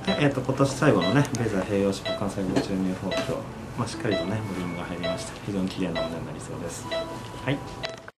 で、今年最後のねベザ併用脂肪幹細胞注入法と、しっかりとねボリュームが入りました。非常に綺麗なお面になりそうです。はい。